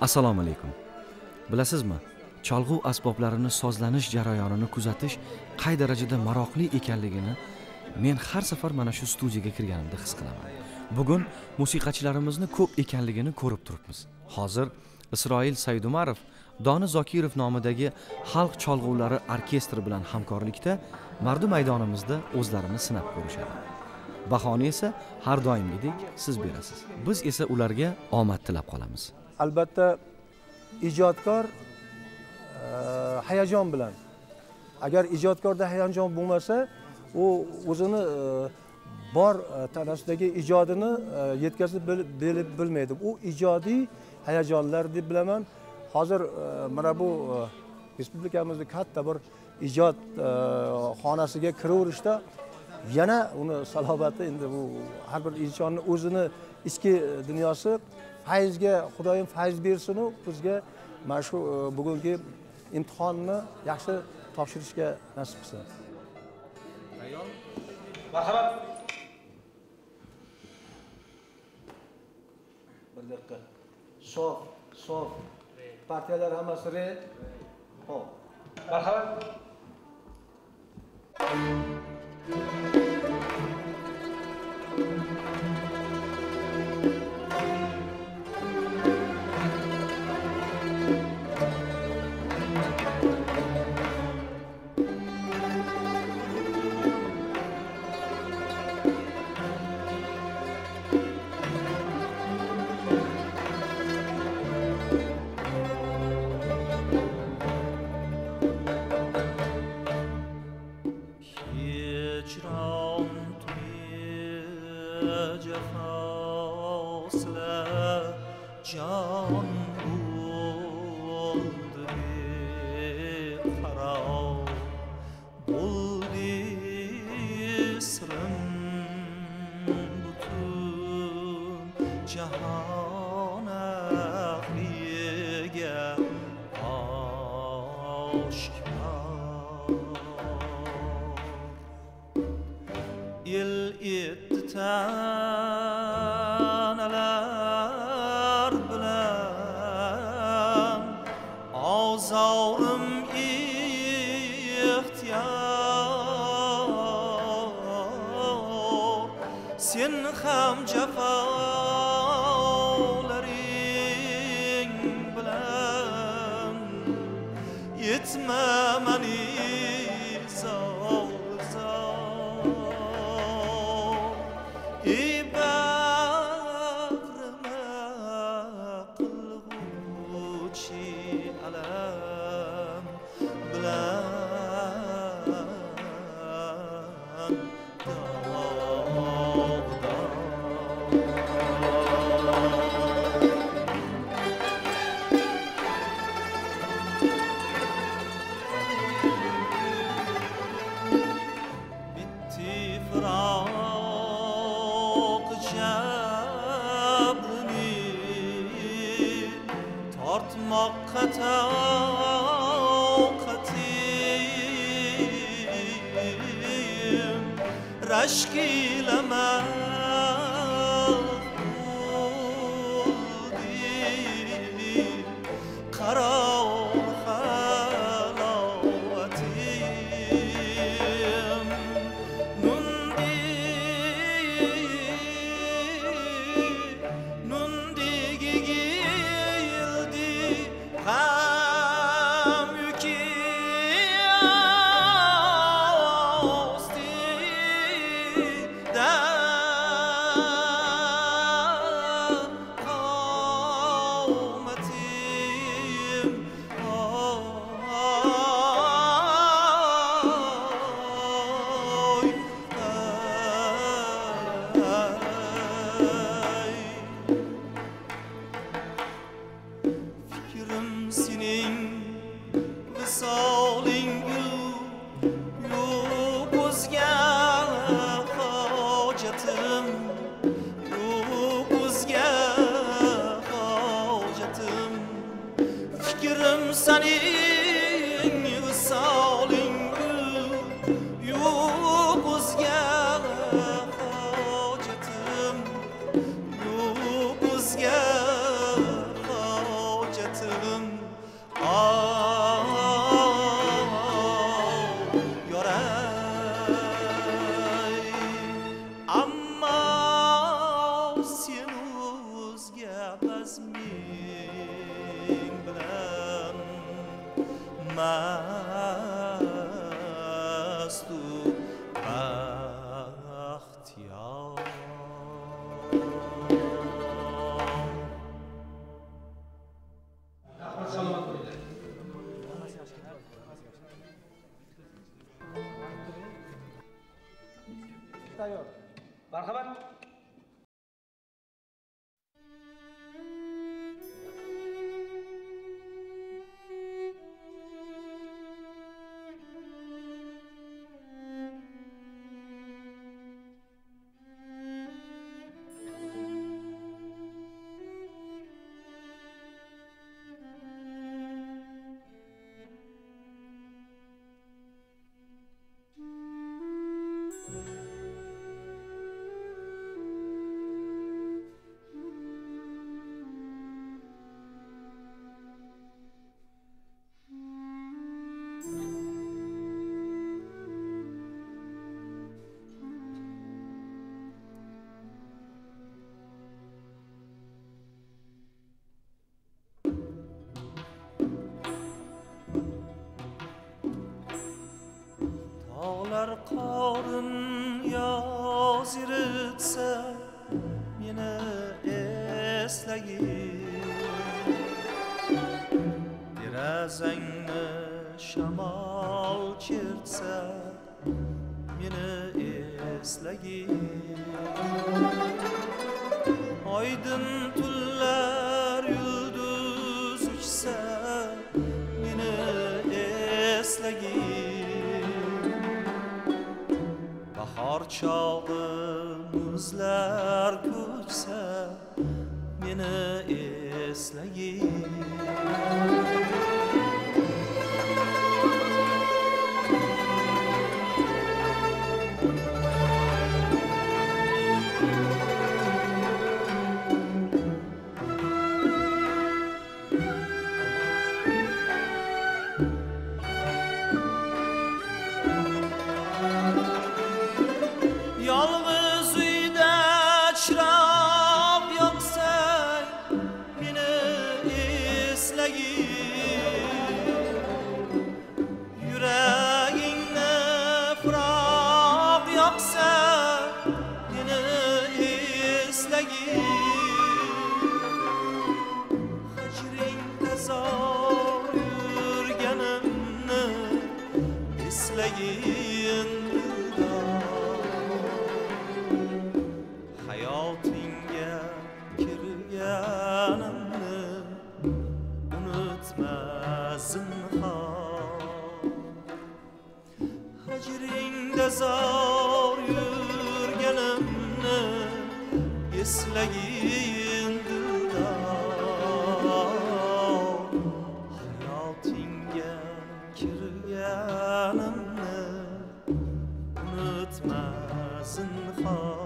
Assalomu alaykum. Bilasizmi, cholg'u asboblarini sozlanish jarayonini kuzatish qay darajada maroqli ekanligini men har safar mana shu studiyaga kirganimda his qilaman. Bugun musiqachilarimizni ko'p ekanligini ko'rib turibmiz. Hozir Isroil Saydumarov Doni Zokirov nomidagi xalq cholg'uvlari orkestri bilan hamkorlikda Mardu maydonimizda o'zlarini sinab ko'rishadi. Bahoni esa har doimgidek siz berasiz. Biz esa ularga omad tilab qolamiz. Albatta ijodkor hayajon bilan. Agar ijodkorda hayajon bo'lmasa, u o'zini bor tanasidagi ijodini yetkazib bilmaydi. U ijodiy hayajonlar deb bilaman. Hozir mana bu respublikamizning katta bir ijod xonasiga kiraverishda yana uni salobati, endi bu har bir insonni o'zini ichki dunyosi fayzga, Xudoyim fayz bersin u bizga mana shu bugungi imtihonni yaxshi topshirishga nasib qilsin. Tayyor? Marhamat. Bir daqiqa. Sof. Partiyalar hammasi re. Hop. Marhamat. mastu baxtiyar. Tayyor. Marhamat. Dağlar qorin yoz iritsa meni eslagin, derazangni shamol chertsa meni eslagin, oydin tunlar yulduz uchsa meni eslagin, bahor chog'i muzlar ko'chsa meni eslagin. Yolg'iz uyda chiroq yoqsang meni eslagin, yuragingni firoq yoqsa meni eslagin, hijringda zor yurganimni eslagin. Hayotingga kirganimni unutma zinhor, hijringda zor yurganimni eslagin dildor. Hayotingga kirganimni unutma zinhor.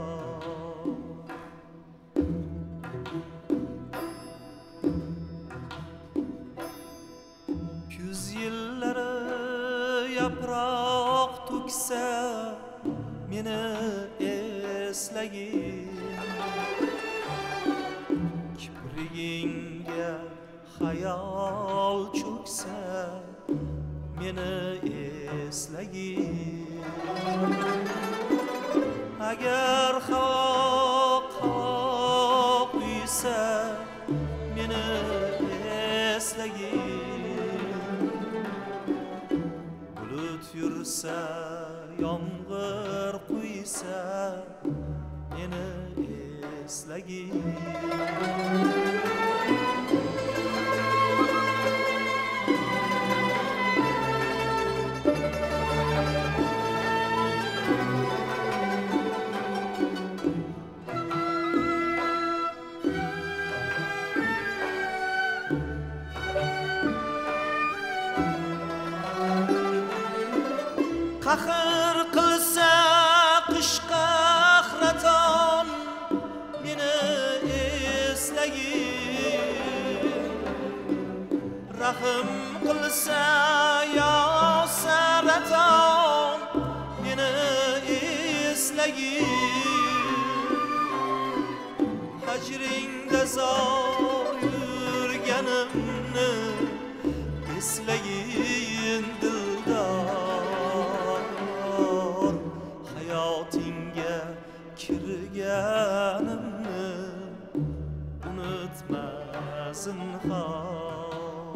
Kuz yillari yaproq to'ksa meni eslagin, kiprigingga xayol cho'ksa meni eslagin, agar qoq uysa meni eslagin, bulut yursa yomg'ir quysa meni eslagin. Qahr qilsa qish qahraton meni eslagin, rahm qilsa yo saraton meni eslagin, hijringda zor yurganimni eslagin. dildor hayotingga kirganimni unutma zinhor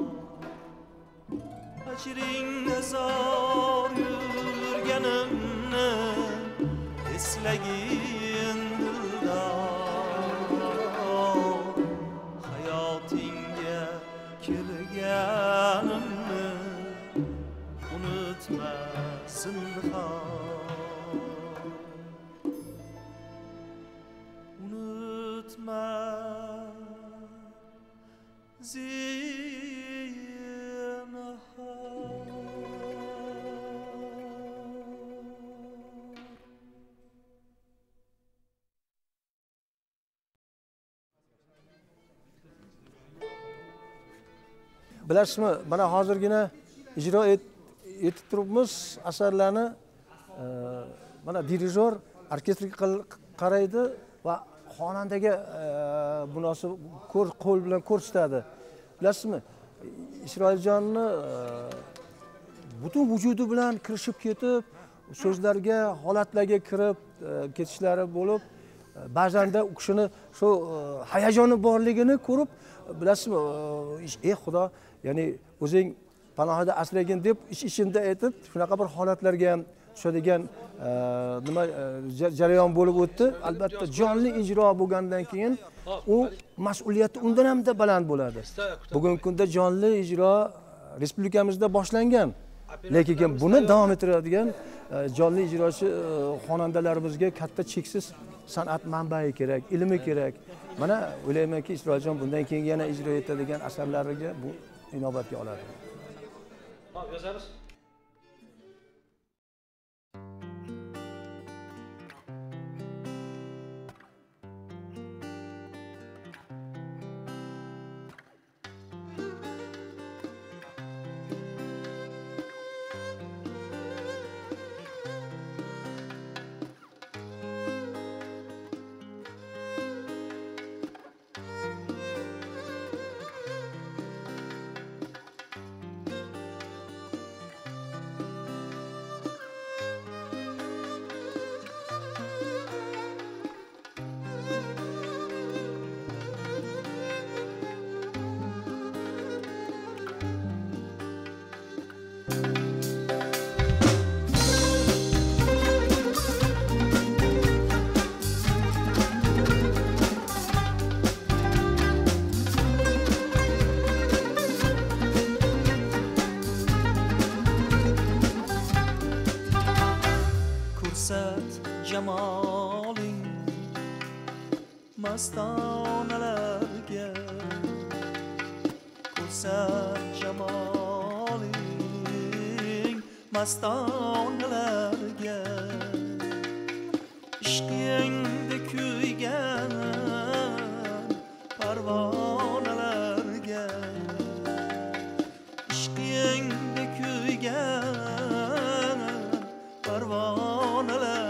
ajringda zor yurganimni eslagin dildor hayotingga kirganimni unutma zinhor unutma Bilasizmi, mana hozirgina ijro etib turibmiz asarlarni. Mana dirijor orkestrga qaraydi va xonandaga munosib qo'l bilan ko'rsatadi. Bilasizmi, Isroiljonning butun vujudi bilan kirishib ketib, so'zlarga, holatlarga kirib ketishlari bo'lib, ba'zanda u kishini shu hayajoni borligini ko'rib, bilasizmi, xudo, ya'ni o'zing panohida asragin deb ichimda aytib, shunaqa bir holatlarga ham tushadigan nima jarayon bo'lib o'tdi. Albatta jonli ijro bo'lgandan keyin u mas'uliyati undan ham da baland bo'ladi. Bugungi kunda jonli ijro respublikamizda boshlangan, lekin buni davom ettiradigan jonli ijrochi xonandalarimizga katta cheksiz san'at manbai kerak, ilmi kerak. Mana o'ylaymanki, Isroiljon bundan keyin yana ijro etadigan asarlariga bu inobatga oladi. Hop, yozamiz. Jamoling mastonalarga ko'rsat jamoling mastonalarga ishqingda kuygan parvonalarga ishqingda kuygan parvonalarga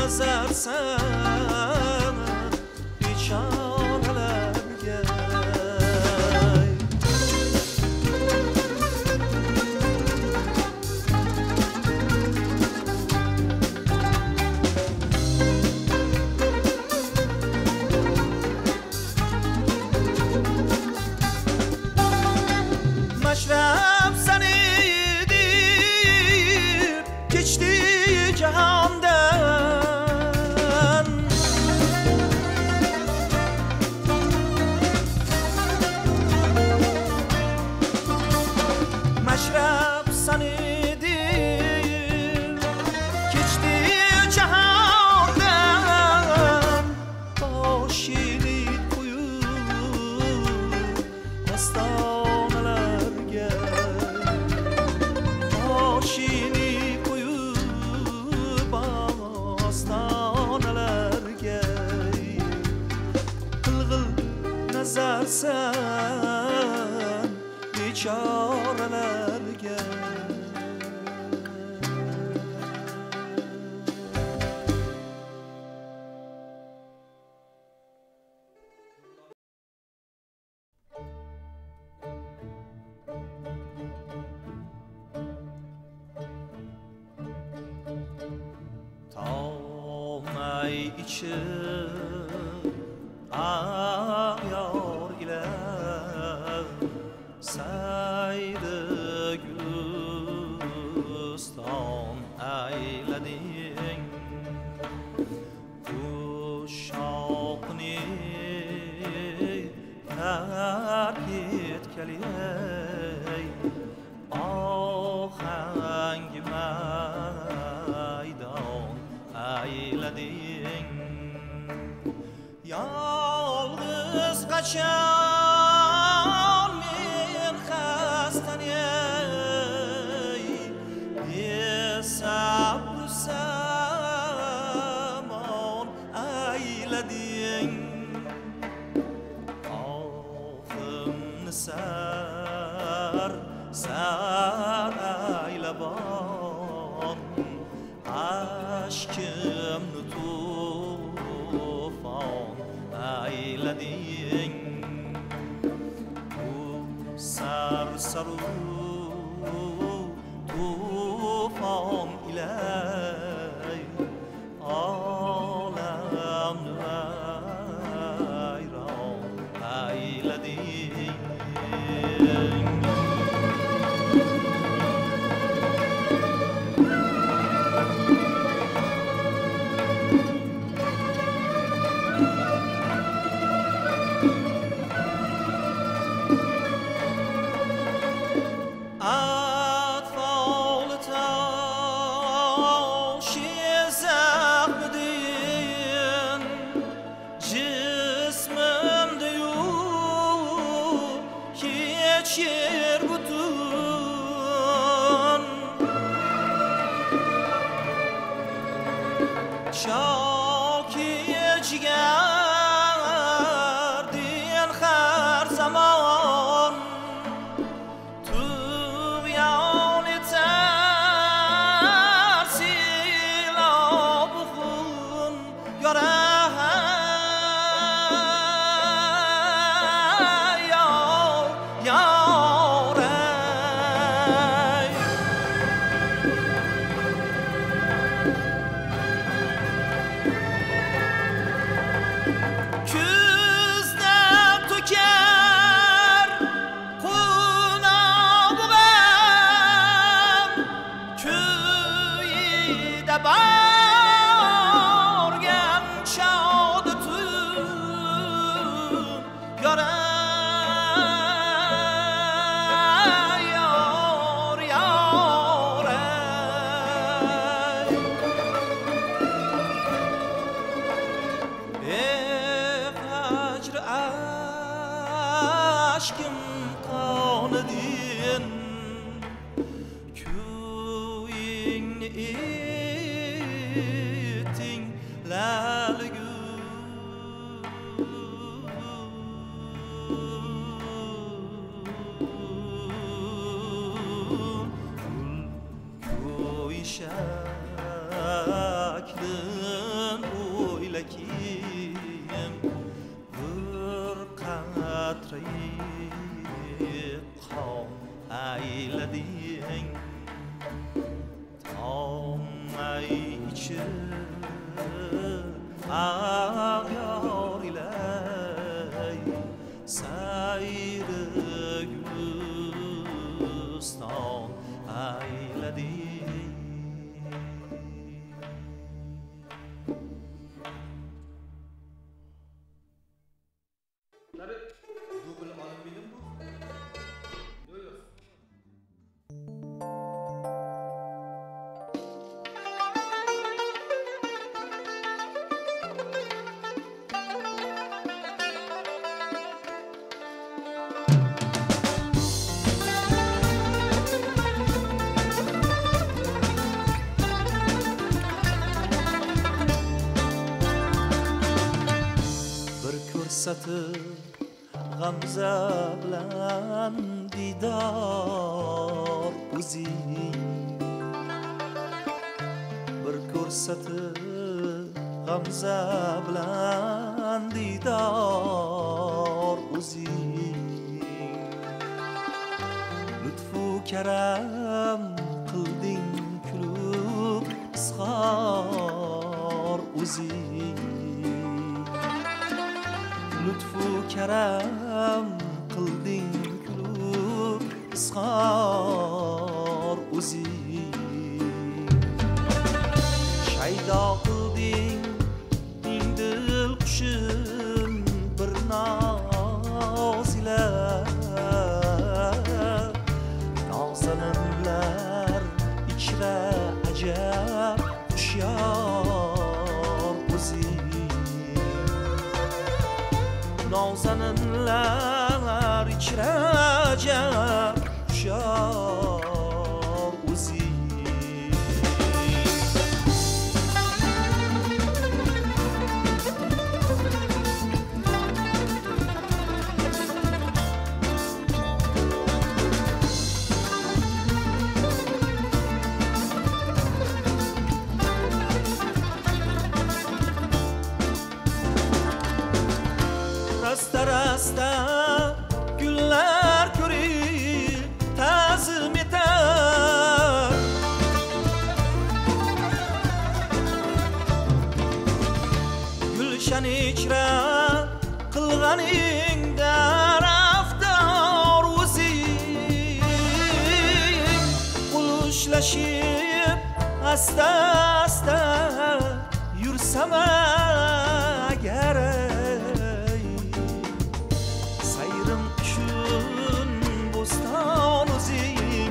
nazarsan bechoralarga مشرب سنیدی کشتی جهاندن مشرب سنیدی کشتی جهاندن باشیلی koyup hastanelerge başini koyup hastanelerge kılgıl nazarsan bechoralarga Tağmay içib ayar ile saydı güliston aylading Uşaqni terk etkeli ahang maydon aylading yolg'iz qachon men xastaney besabr samon aylading ofimni sar aylabon aşkimni tufon aylading bu sarsaru tufon ilay olamni vayron aylading geçir bütün çok geçgerdin her zaman tuğyan eter silahın göre aşkım kanadin köyünü ettin lalgü köy şaklı lekim bir qatri qon aylading tomay ichib ag'yor ilay sayri guliston aylading Dubl olib bilim bu. Yo'q. bir ko'rsatib g'amza bilan didor o'zing bir ko'rsatib g'amza bilan didor o'zing lutfu karam qilding kulib izhor o'zing lutfu karam qilding kulib izhor o'zing shaydo qilding ming dil qushim bir noz ila nozaninlar ichra ajab hushyor o'zing nozaninlar ichra ajab hushyor o'zing rasta rasta gullar ko'rib ta'zim etar gulshan ichra qilganingda raftor o'zing qo'l ushlashib asta asta yursam agar sayrim uchun bo'ston o'zing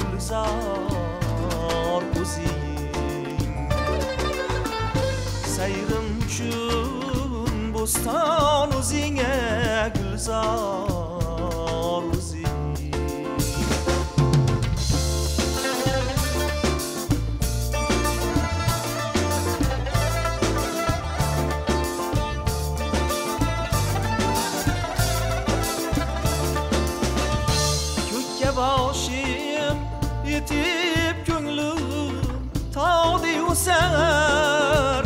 gulzor o'zing sayrim uchun bo'ston o'zingga gulzor o'zing boshim yetib ko'nglim tog'dek o'sar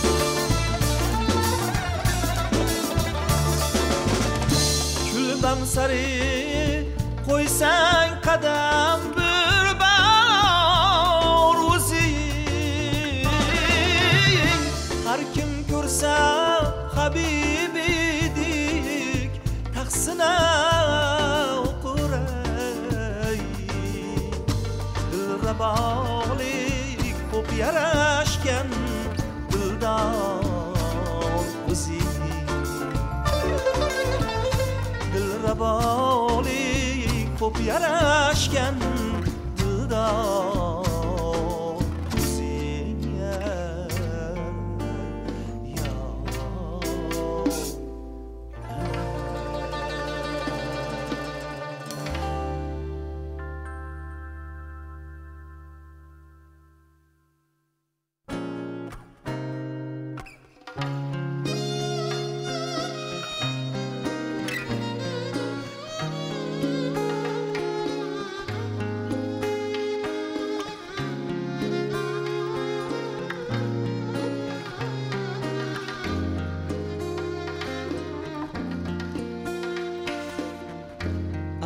kulbam sari qo'ysang qadam bir bor o'zing har kim ko'rsa habibidek taqsina bog'lik ko'p yarashgan dildor o'zing dilra bog'lik ko'p yarashgan dildor o'zing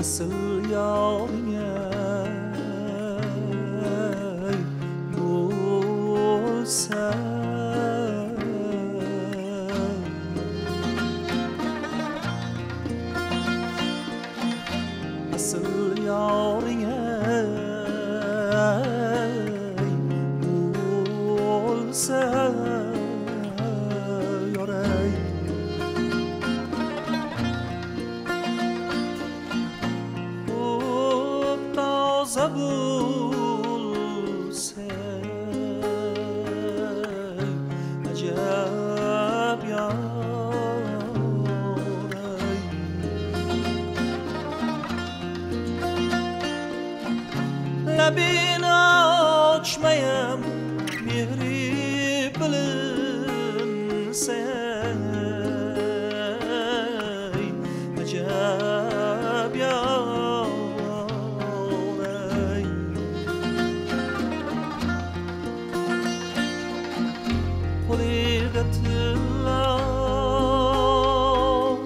asıl yarine bulsa asıl yarine bulsa yaray bulsa acab yaray labini ochmayam mehri bilinsa acab yaray قلت الله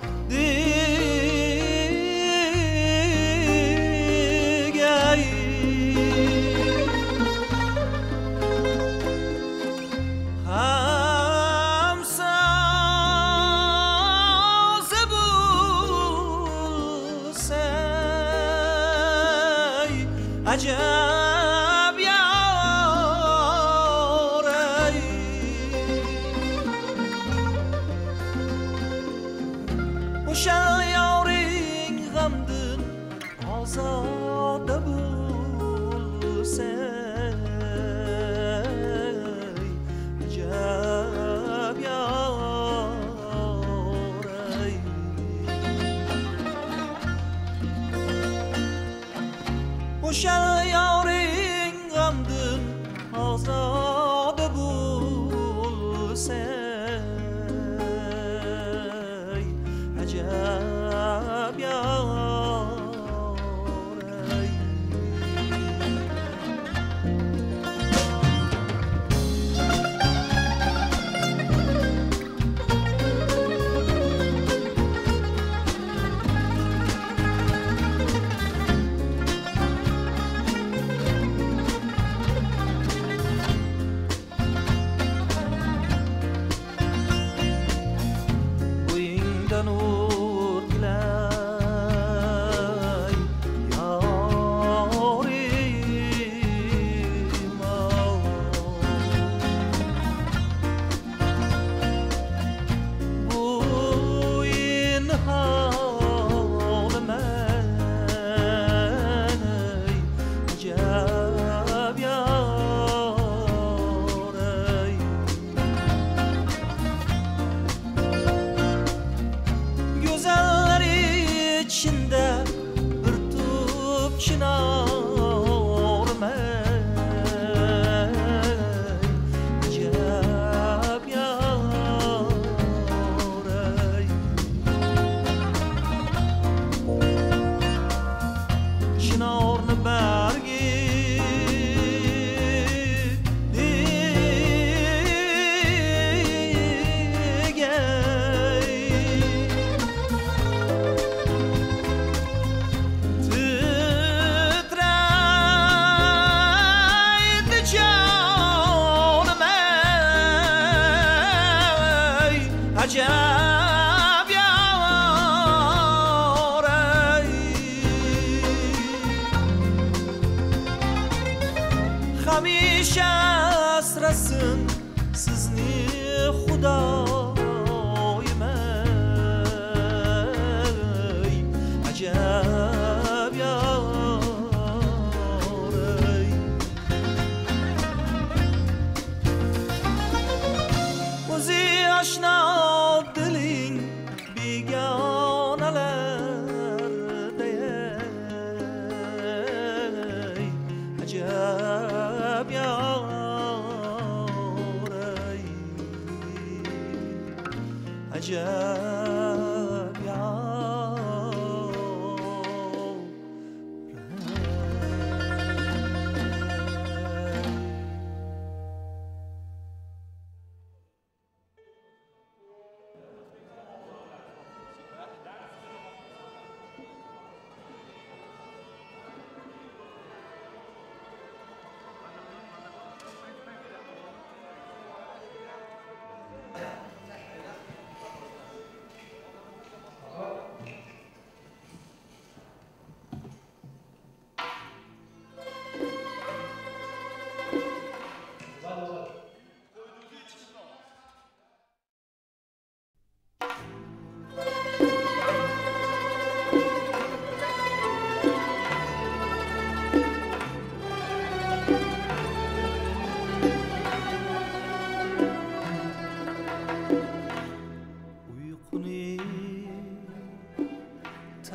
دیگری همساز بوسه عجب یاری O'sha yoring g'amdin ozoda bo'lsa ajab yoray O'sha yoring g'amdin ozoda bo'lsa acab yaray Bo'yingdan o'tgilay yorim bo'yin holimay ajab yoray Güzeller içinde bir tup çınar acab yaray Çınarını bergi titraydi canım ey acab yaray hamisha asrasin sizni xudoyim ey acab yaray o'zi oshno diling begonalarda acab yaray acab yaray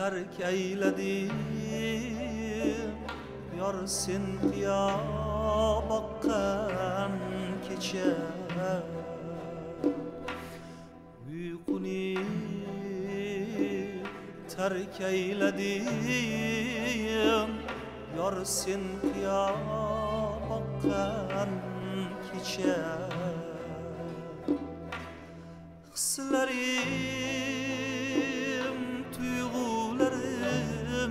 tark ayladim yor sen qiyo boqqan kecha uyquni tark ayladim yor sen qiyo boqqan kecha hislarim tuyg'ularim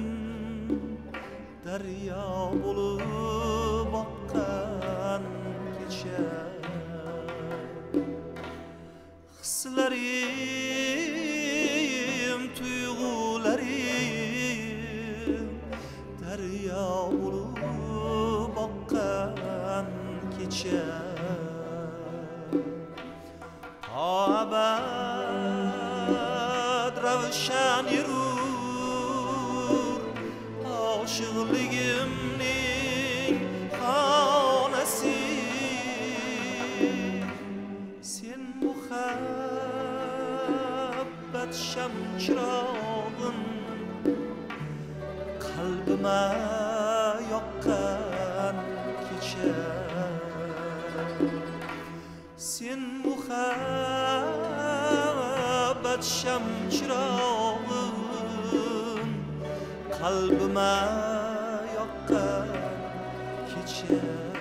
daryo bo'lib oqqan kecha hislarim tuyg'ularim daryo bo'lib oqqan kecha abad ravshan yurur oshiqligimning xonasi sen muhabbat shamchirog'im qalbima yoqqan kecha sen muhabbat shamchirog'im qalbima yoqqan kecha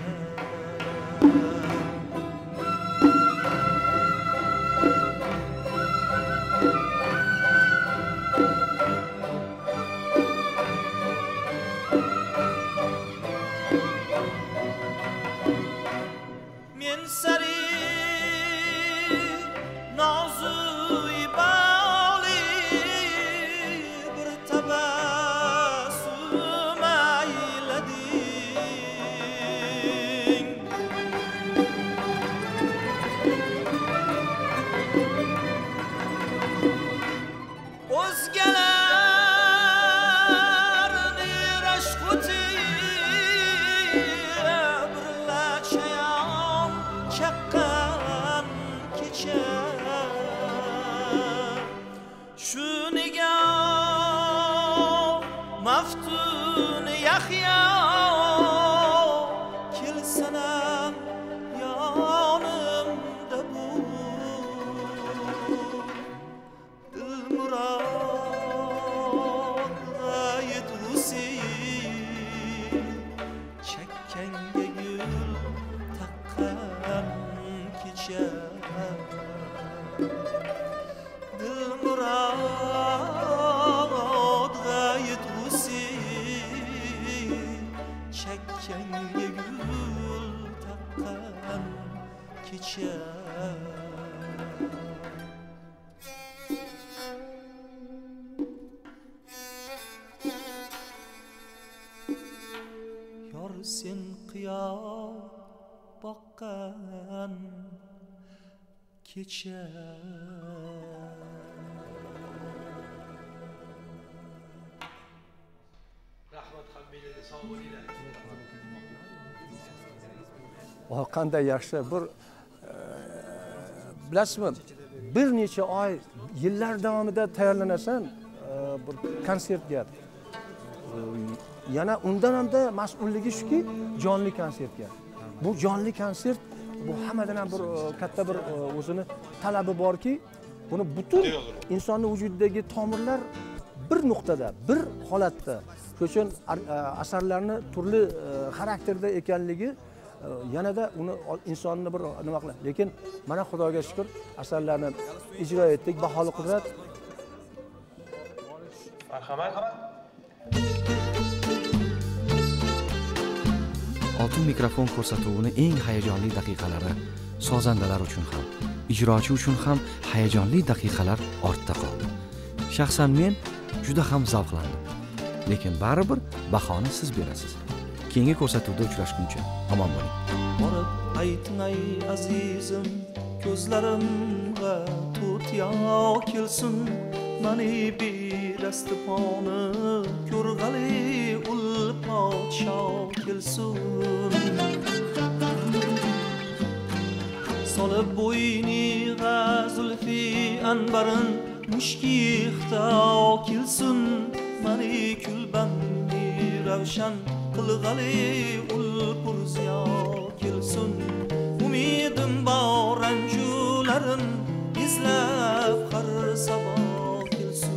men sari nozuy bali bir tabassum aylading o'zgalarni rashquti birla chayon chaqqan kecha shu nigoh maftun Yahyo kelsanam yonimda bu dilmurodga yetgusi chakkanga gul taqqan kecha dilmurodga yetgusi chakkanga gul taqqan kecha yor sen qiyo boqqan kecha Rahmat qalbingizga sog' bo'linglar. qanday yaxshi bir bilasizmi bir necha oy yillar davomida tayyorlanasan bir konsertga yana undan hamda mas'ulligi shuki jonli konsertga bu jonli konsert bu hammadan ham bir katta bir o'zini talabi borki buni butun insonning vujudidagi tomirlar bir nuqtada bir holatda shuning uchun asarlarni turli xarakterda ekanligi yanada uni insonni bir nima qiladi lekin mana Xudoga shukr asarlarni ijro etdik baholi qudrat Marhamat. Oltin mikrofon ko'rsatuvini eng hayajonli daqiqalari sozandalar uchun ham, ijrochi uchun ham hayajonli daqiqalar ortda qoldi. Shaxsan men juda ham zavqlandim. Lekin baribir bahoni siz berasiz. Keyingi ko'rsatuvda uchrashguncha omon bo'ling. borib aytmay azizim ko'zlarimga tutyo kelsin mani bedasti poni ko'rg'ali ul podsho kelsin solib bo'yniga zulfi anbarin mushki ixto kelsin mani kulbamni ravshan qilg'ali ulpur ziyo kelsin. Umidim bor anjularin izlab har sabah kelsin.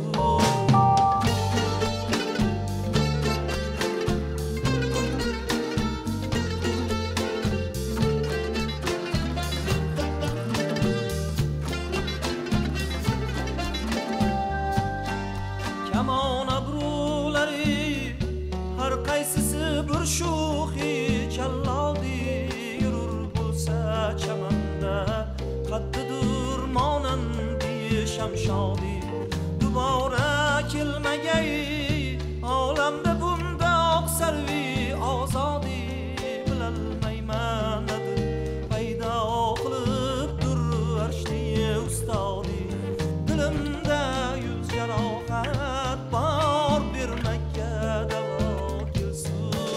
Kamon abrulari har qaysisi bir sho'xi challodi yurur bo'lsa chamanda qaddidur monan besham shodi dubora kelmagay olamda bunda oqsarvi ozodi bilolmayman nadir paydo qilibdir arshni ustodi dilimda yuz jarohat bor bermakka davo kelsin.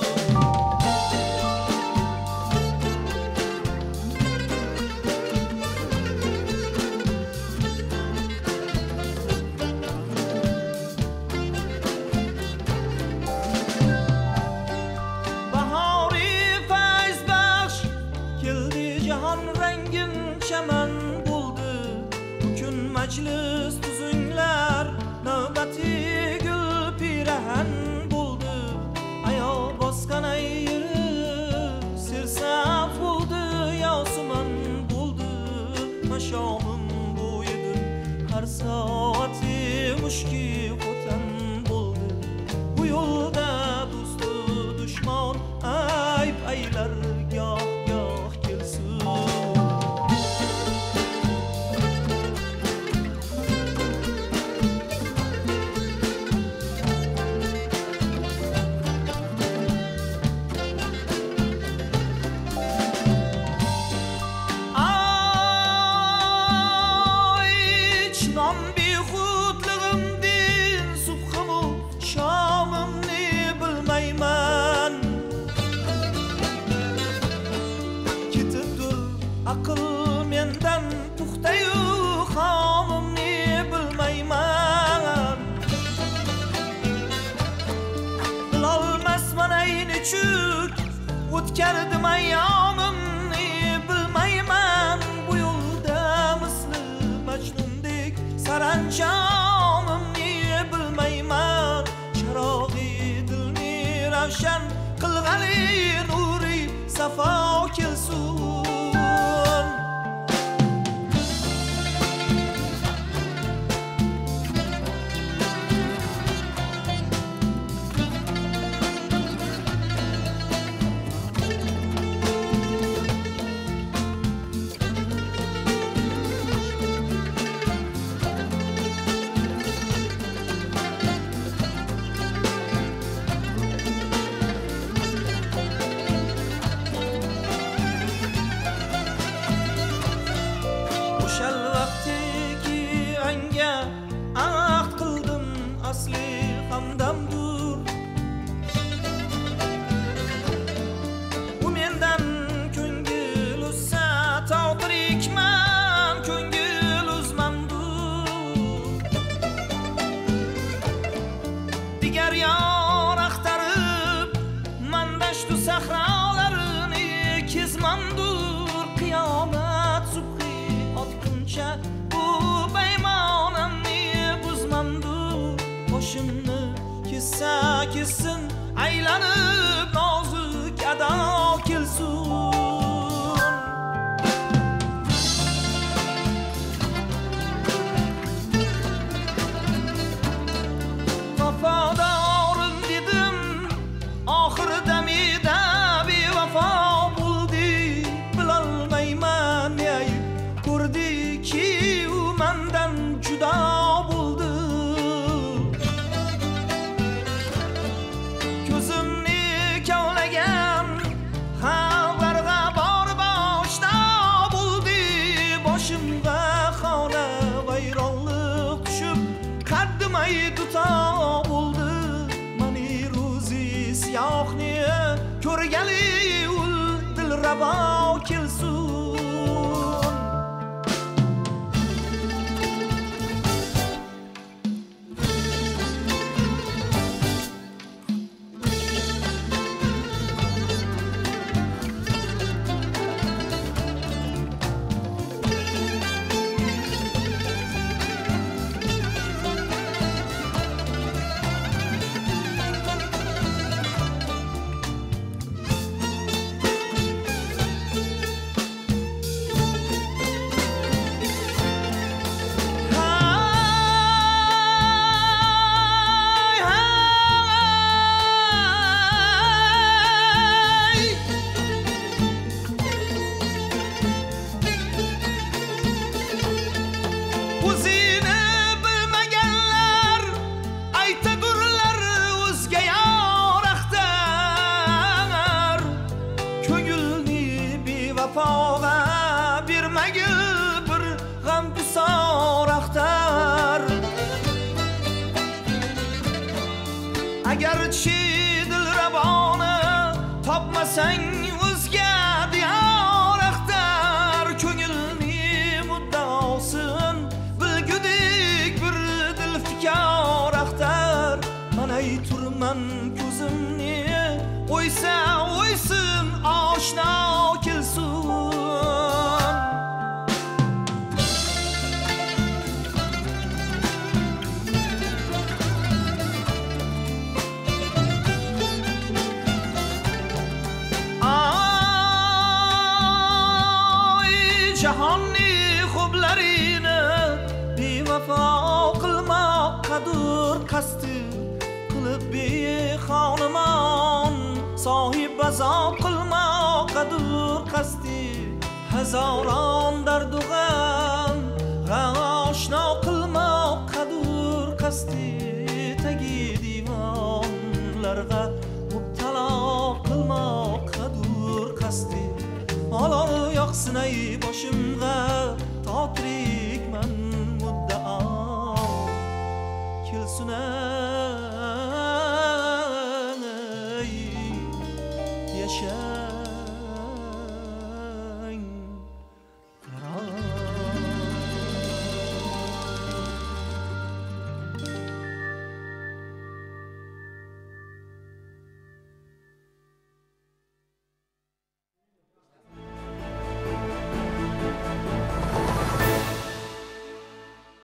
Bahori fayz baxsh keldi jahon rangin chaman bo'ldi. Kun majlis tuzinglar navbati gul pirahan bo'ldi. Ayo bosgan ayri sirsaf bo'ldi. Yosuman bo'ldi mashomim bo'ydim. Har soati mushki qo'tan bo'ldi. Bu yo'lda do'stu dushmon ayb aylar goh goh kelsin. Chinom behudligimdin subhimu shomimni bilmayman. Ketibdir aql mendan to'xtayu xomimni bilmayman. Bilolmasman ayni chuk o'tkardim ayyomimni bilmayman. Bu yo'lda misli majnundek saranjomimni bilmayman. Charog'i dilni ravshan qilg'ali nuri safo kelsin. O'shal vaqtiki anga ahd qildim asli hamdamdur. U mendan ko'ngil uzsa tog'dirikman ko'ngil uzmamdur. Digar yor axtarib mandashtu sahrolarini kezmamdur. Qiyomat subhi otguncha bu baymonamni buzmamdur. Boshimni kessa kessin aylanib nozik ado kelsin. Vafodorim dedim oxirida meda bevafo bo'ldi. Bilolmayman ney ko'rdiki u mendan judo bo'ldi. Ko'zimni kavlagan xalqlarga bor boshda bo'ldi. Boshimga xona vayronlik tushib qaddim ay duto bo'ldi. Mani ro'zi siyohni ko'rgali ul dilrabo kelsin. o'zini bilmaganlar aytadurlar o'zga yoraqtar. Ko'ngilni bevafoga bermagil bir g'am bisoraqtar. Agarchi dilraboni topmasang o'zga diyoraqtar. Ko'ngilni muddaosin bilgudik bir dilfikoraqtar. Mana turman ko'zimni o'ysa o'ysin oshno kelsin. Jahonni xublarini bevafo qilmoqadir qasdi qilib bexonimon sohib azob qilmoqadir qasdi hazoron dardu g'am